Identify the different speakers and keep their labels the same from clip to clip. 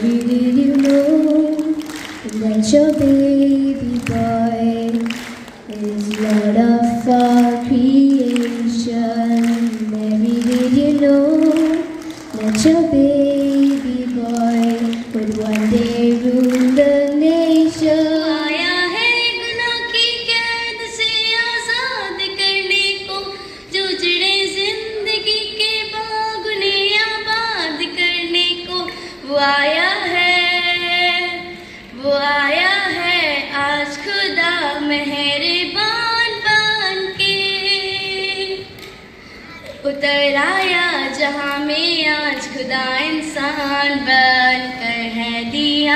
Speaker 1: Mary, did you know that your baby boy is Lord of all creation? Mary, did you know that your baby boy would one day rule the nation?
Speaker 2: आया है गुनाह की कैद से आजाद करने को, जो जड़े जिंदगी के बाग ने आबाद करने को। वो आया है आज खुदा मेहरबान बन के। उतर आया जहां में आज खुदा इंसान बन कर है दिया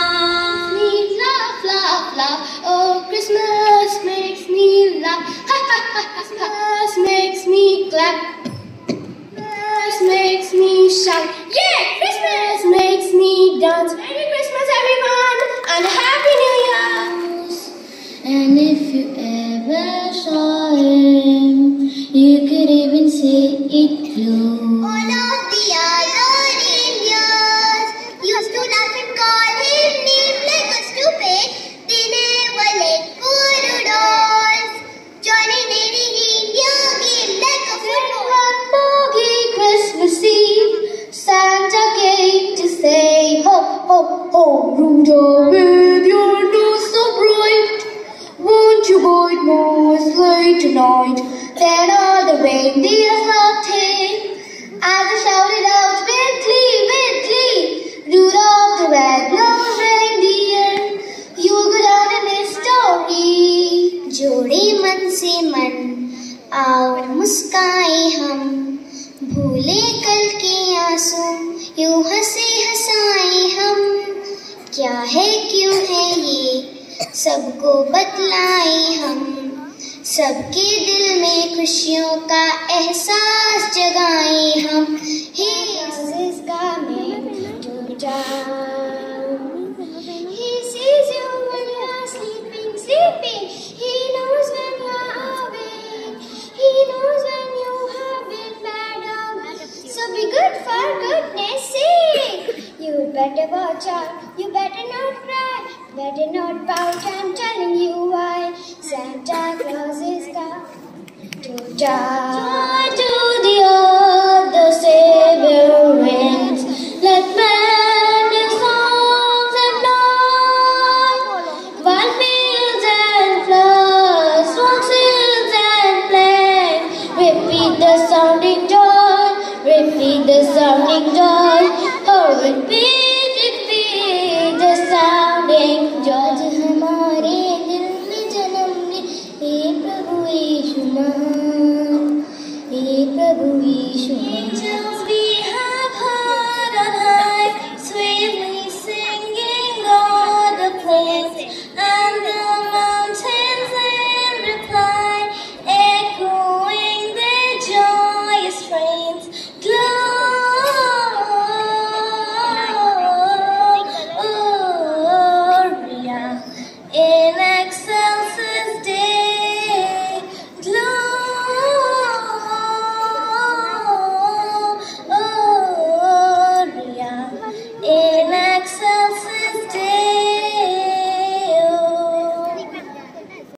Speaker 3: Oh, Christmas makes me laugh. Ha ha ha ha. Christmas makes me clap. Christmas makes me shout. Yeah, Christmas makes me dance. Merry Christmas, everyone, and a Happy New Year.
Speaker 1: And if you ever saw him, you could even say it too.
Speaker 3: All of the other Indians used to laugh and call him names like a stupid. They never let poor Rudolph join in any India game like a football. One foggy Christmas Eve, Santa came to say, ho, ho, ho, Rudolph, with your nose so bright, won't you guide my sleigh tonight? Then all the reindeers laughed him as they shouted out with glee, Rudolph the red-nosed reindeer, you'll go down in history. जोड़े मन से मन, आओ मुस्काए हम, भूले कल के आंसू, यूं हंसे हंसाए हम। क्या है क्यों है ये, सबको बतलाए हम, सबके दिल में खुशियों का एहसास जगाए हम। He is coming to town. He sees you when you are sleeping. He knows when you are awake. He knows when you have been bad out. So be good for goodness sake. You better watch out. You better not cry. Better not pout. I'm telling you why. Santa Claus is coming to town. Joy to the earth, the Savior reigns. Let men his songs employ, while fields and floods, swamps, hills and plains, repeat the sounding joy, repeat the sounding joy. Oh, repeat.